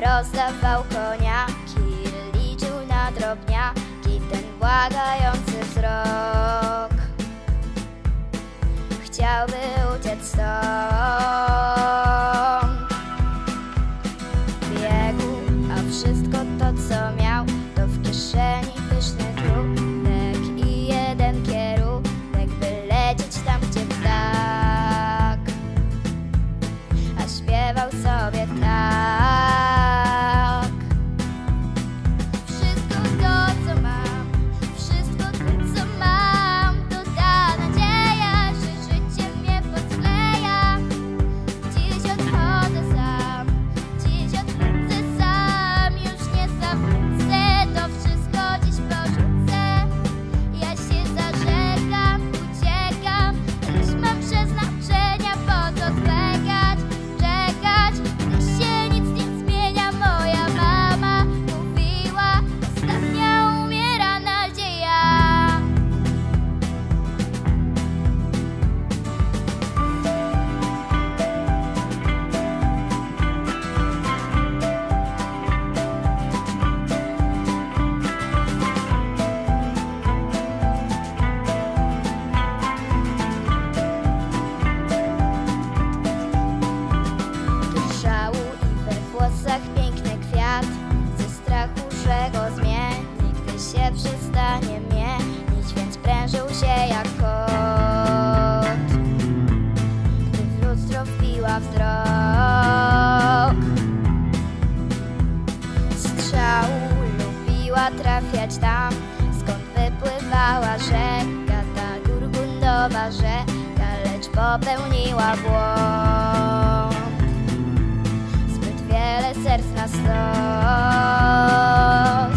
rozdawał koniaki, liczył na drobniaki ten błagający wzrok. Chciałby uciec stąd. Biegł, a wszystko to co miał to w kieszeni pyszny trudek i jeden kierunek, by lecieć tam gdzie ptak. A śpiewał sobie tak: wszystko to co mam, wszystko to co mam, to ta nadzieja, że życie mnie podkleja. Dziś odchodzę sam, dziś odchodzę sam, już nie zawrócę, to wszystko dziś porzucę. Ja się zarzekam, uciekam, lecz mam przeznaczenia, po co zwlekać, czekać, gdy się nic nie zmienia. Moja mama mówiła, ostatnia umiera nadzieja. Drżało i we włosach piękny kwiat, ze strachu, że go zmieni, gdy się przestanie mienić, więc prężył się jak kot. Gdy w lustro wbiła wzrok strzału, lubiła trafiać tam, skąd wypływała rzeka, ta Gurgundowa rzeka, lecz popełniła błąd. Zbyt wiele serc na stos.